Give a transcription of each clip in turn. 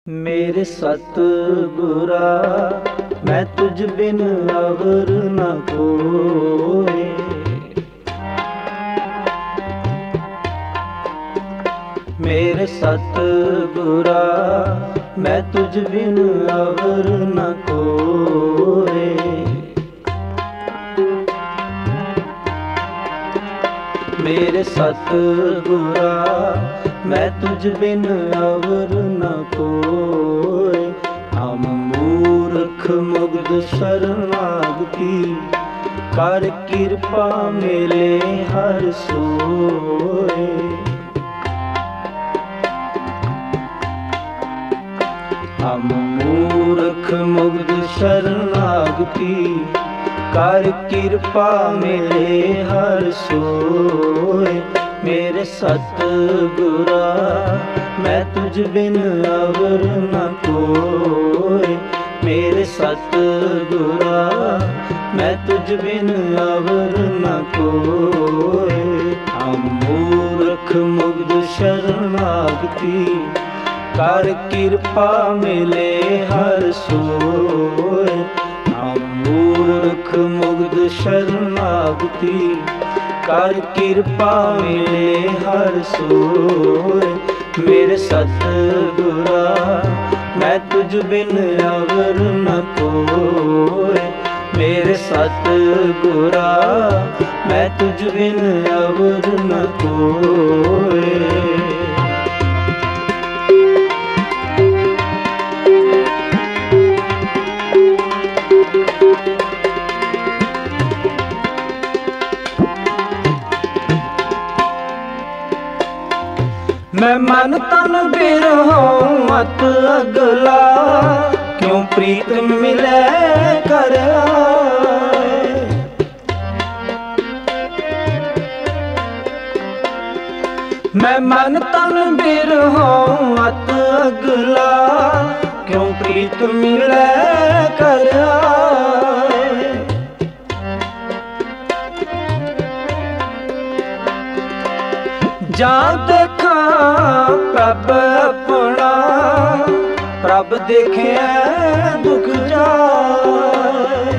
मेरे सतगुरा मैं तुझ बिन अवर न कोई। मेरे सतगुरा मैं तुझ बिन अवर न कोई। मेरे सतगुरा मैं तुझ बिन अवर न कोई। हम मूर्ख मुग्ध शरणागति कर कृपा मिले हर सोए। हम मूर्ख मुग्ध शरणागति कर कृपा मिले हर सोए। मेरे सतगुरा मैं तुझ बिन अवर न कोई। मेरे सतगुरा मैं तुझ बिन अवर न कोई। हम मूर्ख मुग्ध शरणागति कर कृपा मिले हर सोए। हम मूर्ख मुग्ध शरणागति कर कृपा मिले हर सोए। मेरे सतगुरा मैं तुझ बिन अवर न कोई। मेरे सतगुरा मैं तुझ बिन अवर न कोई। मैं मन तन बिरहों मत अगला क्यों प्रीत मिले कर आए। मैं मन तन बिरहों मत अगला क्यों प्रीत मिले कर आए। जा देखा प्रभ अपना प्रभ देखे दुख जाए।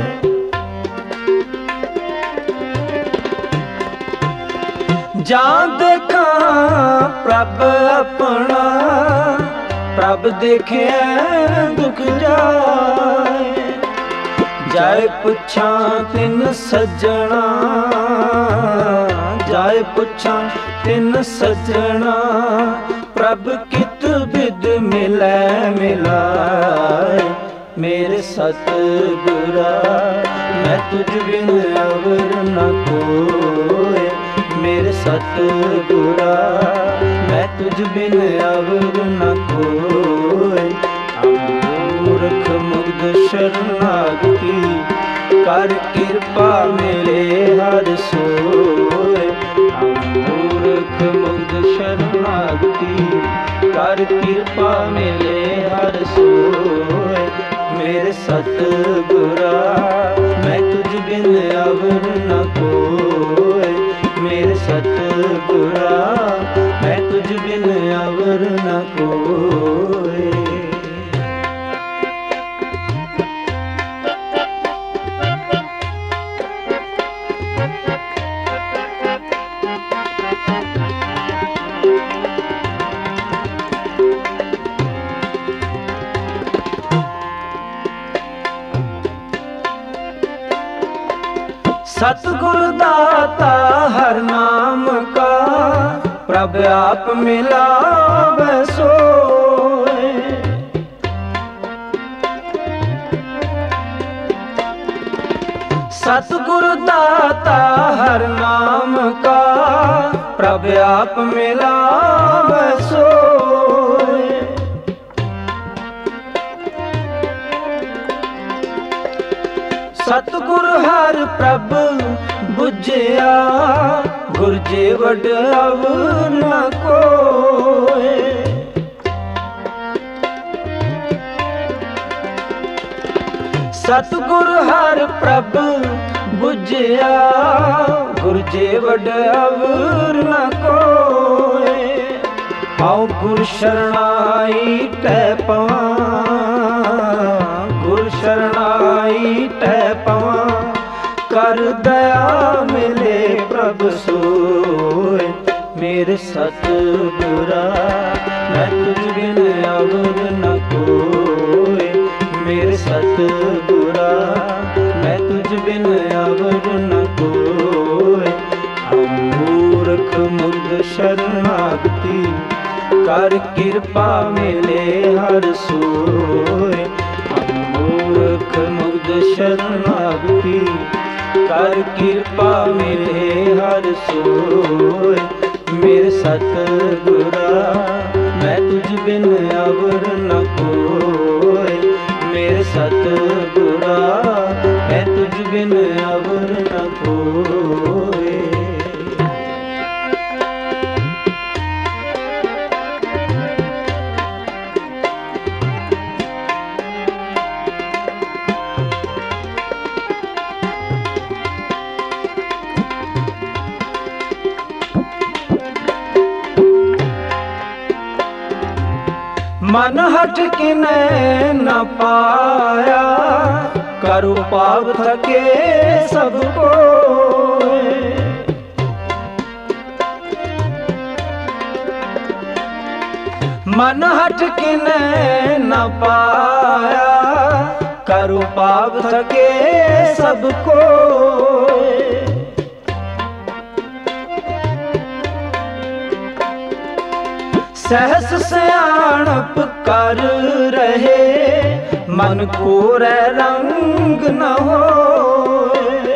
जा देखा प्रभ अपना प्रभ देखे दुख जाए। जाए पुछा तिन सजना जाए पुछा तिन सजना प्रभ कित बिद मिलै मिलाए। मेरे सतगुरा मैं तुझ बिन अवर न कोई। मेरे सतगुरा मैं तुझ बिन अवर न कोई। मूर्ख मुग्ध शरणागति कर कृपा मिले हर सोए। मूर्ख मुग्ध शरणागति कर कृपा मिले हर सोए। मेरे सतगुरा मैं तुझ बिन अवर न कोई। मेरे सतगुरा मैं तुझ बिन अवर न कोई। सतगुरु दाता हर नाम का प्रभ आप मिलावे सोए। सतगुरु दाता हर नाम का प्रभ आप मिलावे सोए। सतगुरु हर प्रभ बुझिया गुरजे वड अवर न कोई। सतगुरु हर प्रभ बुझिया गुरजे वड अवर न कोई। आओ गुरु शरणाई टह पवां, गुरु शरणाई टह पवां। कर दया मिले प्रभ सोय, मेरे सतगुरा मैं तुझ बिन अवर न कोय। मेरे सतगुरा मैं तुझ बिन अवर न कोय। हम मूर्ख मुग्ध शरणागति, कर कृपा मिले हर सोय। हम मूर्ख मुग्ध शरणागति, कर कृपा मिले हर सोय। मेरे सतगुरा मैं तुझ बिन अवर न कोय। मेरे सतगुरा मैं तुझ बिन अवर न कोय। मन हट किने न पाया, करु पाप थके सबको। मन हट किने न पाया, करु पाप थके सबको। सहस सयाणप कर रहे, मन को रंग न होए।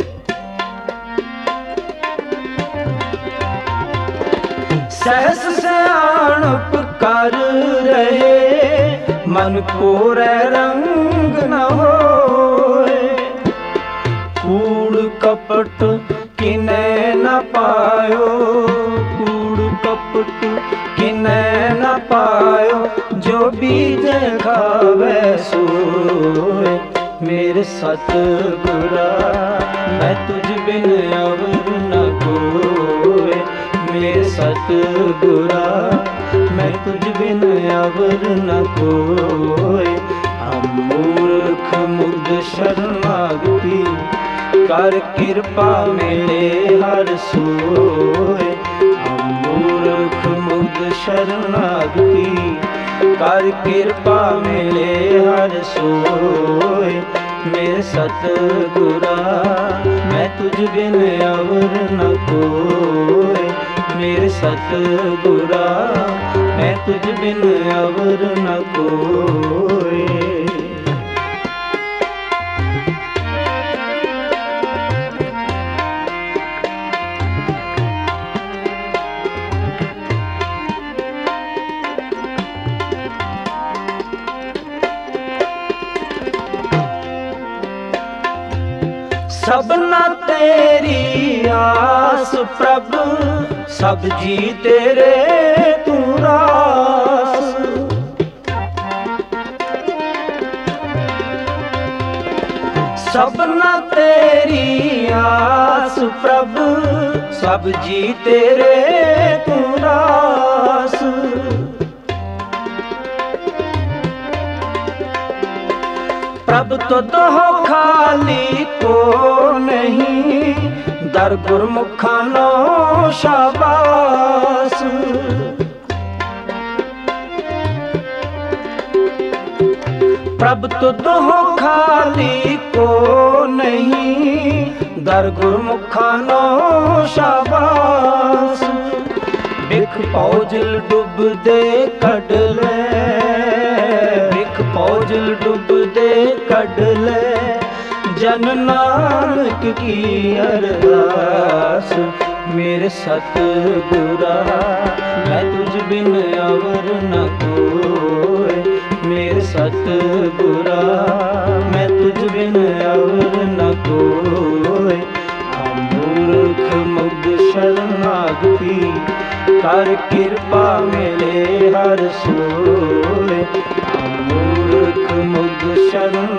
सहस सयाणप कर रहे, मन को रंग न होए। कूड़ कपट किने न पायो, कूड़ कपट किने न पायो। जो बीज खावे सोए, मेरे सतगुरा मैं तुझ बिन अवर न कोय। मेरे सतगुरा मैं तुझ बिन अवर न कोय। हम मूर्ख मुग्ध शरणागति, कर कृपा मिले हर सोय। हम मूर्ख मुग्ध शरणागति, कर कृपा मिले हर सोय। मेरे सतगुरा मैं तुझ बिन अवर न कोय। मेरे सतगुरा मैं तुझ बिन अवर न कोय। सबना तेरी आस प्रभु, सब जी तेरे तू रास। सबना तेरी आस प्रभु, सब जी तेरे तू रास। प्रभु तो हो खाली को नहीं, दर गुरमुखा नो शाबास। प्रभु तो हो खाली को नहीं, दर गुरमुखा नो शाबास। बिख पौजल डूब दे कड ले, बिख पौजल डूब दे कड ले। जन नानक की अरदास, मेरे सतगुरा मैं तुझ बिन अवर न कोय। मेरे सतगुरा मैं तुझ बिन अवर न कोय। हम मूर्ख मुग्ध शरणागति, कर कृपा मिले हर सोय। हम मूर्ख मुग्ध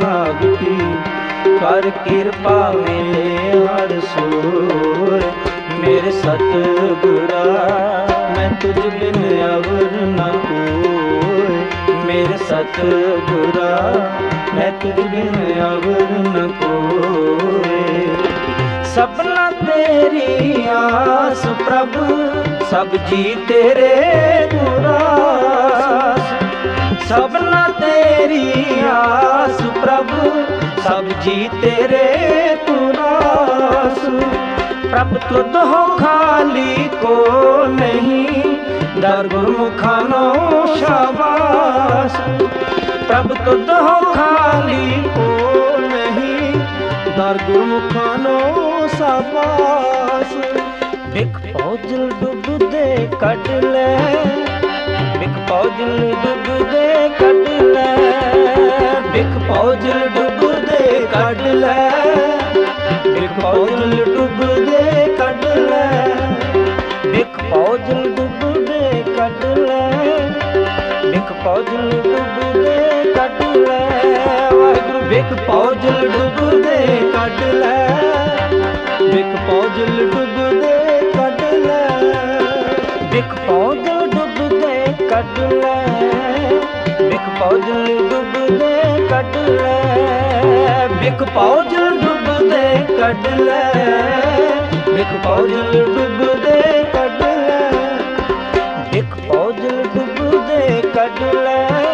शरणागति, कर कृपा मिले हर सोय। मेरे सतगुरा मैं तुझ बिन अवर न कोई। मेरे सतगुरा मैं तुझ बिन अवर न कोई। सपना तेरी आस प्रभु सब जी तेरे दुरास। सपना तेरी आस प्रभु सब जी तेरे दुरास। प्रभु तुध हो खाली को नहीं दर गुरमुखानो शाबाश। प्रभु तुध हो खाली को नहीं दर गुरमुखानो शाबाश। बिख पौजल डुबदे कढ ले, बिख पौजल डुबदे कढ ले, बिख पौजल डुबदे कढ ले, बिख पौजल डुबदे कढ ले, बिख पौजल डुबदे कढ ले, बिख पौजल डुबदे कढ ले। वाहिगुरू बिख पौजल डुबदे कढ ले, बिख पौजल डुबदे कढ ले, बिख पौजल डुबदे कढ ले, बिख पौजल डुबदे कढ ले, बिख पौजल डुबदे कढ ले, बिख पौजल डुबदे कढ ले, बिख पौजल डुबदे कढ ले,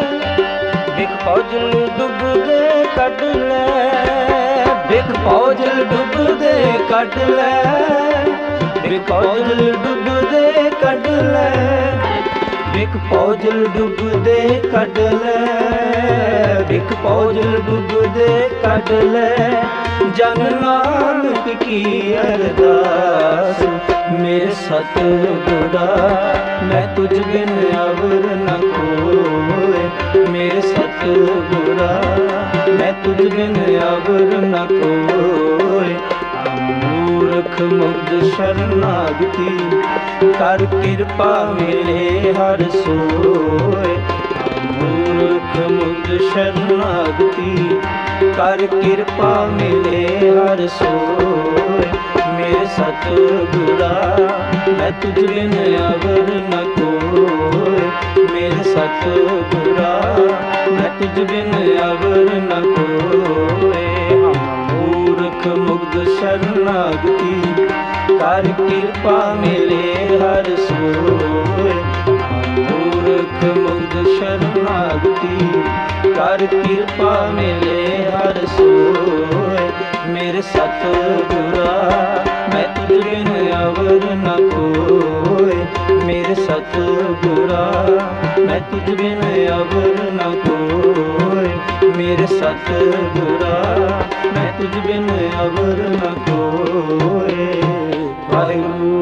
बिख पौजल डुबदे कढ ले, बिख पौजल डुबदे कढ ले, बिख पौजल डुबदे कढ ले, बिख पौजल डुबदे कढ ले, बिख पौजल डुबदे कढ ले। जन नानक की अरदास मेरे सतगुरा मैं तुझ बिन अवर न कोई। मेरे सतगुरा मैं तुझ बिन अवर न कोई। मूर्ख मुग्ध शरणागति कर कृपा मिले हर सोय। मूर्ख मुग्ध शरणागति कर कृपा मिले हर सोय। मेरे सतगुरा मैं तुझ बिन अवर न कोई। मेरे सतगुरा मैं तुझ बिन अवर न कोई। मूर्ख मुग्ध शरणागति कर कृपा मिले हर सोय। मूर्ख मुग्ध शरणागति कर कृपा मिले हर सोय। मेरे सतगुरा मैं तुझ बिन अवर न कोई। मेरे सतगुरा मैं तुझ बिन अवर न कोई। मेरे सतगुरा मैं तुझ बिन अवर न कोई। वाहिगुरू